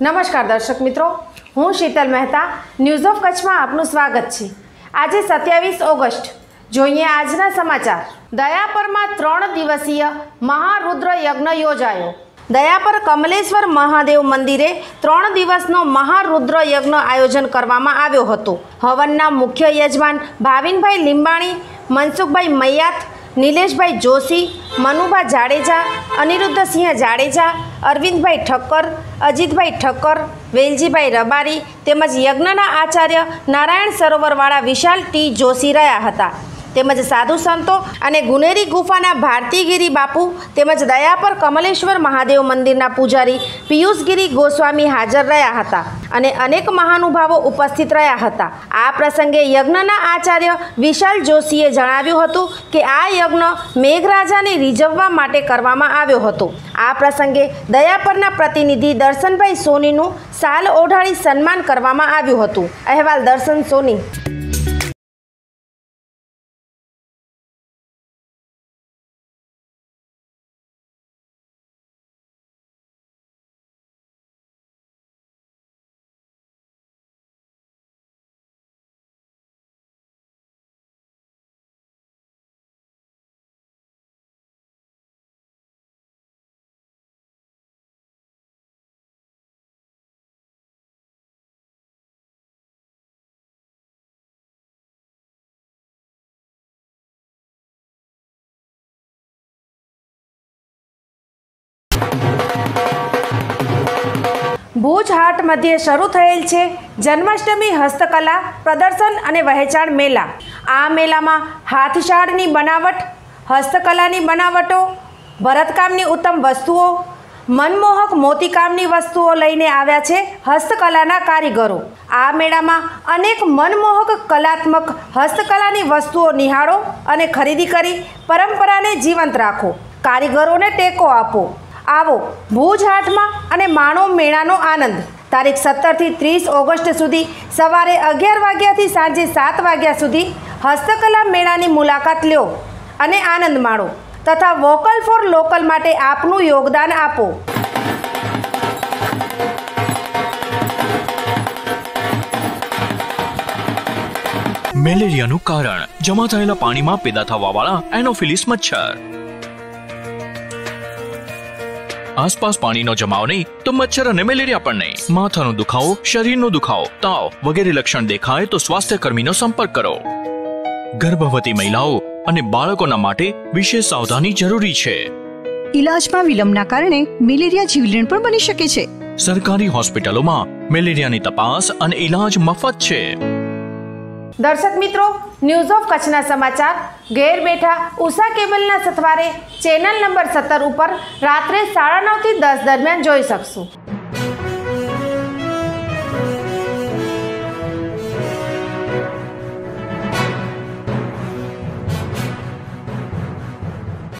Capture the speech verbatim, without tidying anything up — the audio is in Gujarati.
नमस्कार दर्शक मित्रों, हूँ शीतल मेहता न्यूज़ ऑफ कच्छ में आपનું સ્વાગત છે। આજે સત્યાવીસ ઓગસ્ટ જોઈએ આજના સમાચાર। દયાપરમાં ત્રણ દિવસીય મહારુદ્ર યજ્ઞ યોજાયો। દયાપર કમલેશ્વર મહાદેવ મંદિરે ત્રણ દિવસનો મહારુદ્ર યજ્ઞ આયોજન કરવામાં આવ્યો હતો। હવનના મુખ્ય યજમાન ભાવિનભાઈ લીંબાણી, મનસુખભાઈ મૈયાત, નીલેશભાઈ જોશી, મનુભા જાડેજા, અનિરુદ્ધસિંહ જાડેજા, અરવિંદભાઈ ઠક્કર, અજીતભાઈ ઠક્કર, વેલજીભાઈ રબારી તેમજ યજ્ઞના આચાર્ય નારાયણ સરોવરવાળા વિશાલ ટી જોશી રહ્યા હતા। તેમજ સાધુ સંતો અને ગુનેરી ગુફાના ભારતીગીરી બાપુ તેમજ દયાપર કમલેશ્વર મહાદેવ મંદિરના પૂજારી પિયુષગીરી ગોસ્વામી હાજર રહ્યા હતા અને અનેક મહાનુભાવો ઉપસ્થિત રહ્યા હતા। આ પ્રસંગે યજ્ઞના આચાર્ય વિશાલ જોશીએ જણાવ્યું હતું કે આ યજ્ઞ મેઘરાજાને રીઝવવા માટે કરવામાં આવ્યો હતો। આ પ્રસંગે દયાપરના પ્રતિનિધિ દર્શનભાઈ સોનીનું શાલ ઓઢાડી સન્માન કરવામાં આવ્યું હતું। અહેવાલ દર્શન સોની। ભુજ હાટ મધ્યે શરૂ થયેલ છે જન્માષ્ટમી હસ્તકલા પ્રદર્શન અને વહેંચાણ મેળા। આ મેળામાં હાથશાળની બનાવટ, હસ્તકલાની બનાવટો, ભરતકામની ઉત્તમ વસ્તુઓ, મનમોહક મોતીકામની વસ્તુઓ લઈને આવ્યા છે હસ્તકલાના કારીગરો। આ મેળામાં અનેક મનમોહક કલાત્મક હસ્તકલાની વસ્તુઓ નિહાળો અને ખરીદી કરી પરંપરાને જીવંત રાખો। કારીગરોને ટેકો આપો। आवो भूज हाट में अने माणो मेळानो आनंद। तारीख सत्तर थी तीस ऑगस्ट सुधी सवारे अगियार वाग्या थी सांजे सात वाग्या सुधी हस्तकला मेळानी मुलाकात लो अने आनंद माणो तथा वोकल फॉर लोकल माटे आपनुं योगदान आपो। મેલેરિયાનું કારણ જમા થયેલા પાણીમાં પેદા થવાવાળા એનોફિલિસ મચ્છર। आसपास पानी नो जमाव नहीं तो मच्छर और मेलेरिया पण नहीं। माथानो दुखावो, शरीरनो दुखावो, ताव वगैरह लक्षण देखाय तो स्वास्थ्य कर्मीनो संपर्क करो। गर्भवती महिलाओं અને બાળકોના માટે વિશેષ સાવધાની જરૂરી છે। ઇલાજમાં વિલંબના કારણે મેલેરિયા જીવલેણ પણ બની શકે છે। સરકારી હોસ્પિટલોમાં મેલેરિયાની તપાસ અને ઇલાજ મફત છે। दर्शक मित्रों, न्यूज़ ऑफ कच्छना समाचार घेर बैठा उषा केबलना सथवारे चेनल नंबर सत्तर पर रात्रे साढ़ा नौ थी दस दरमियान जोई शकशो।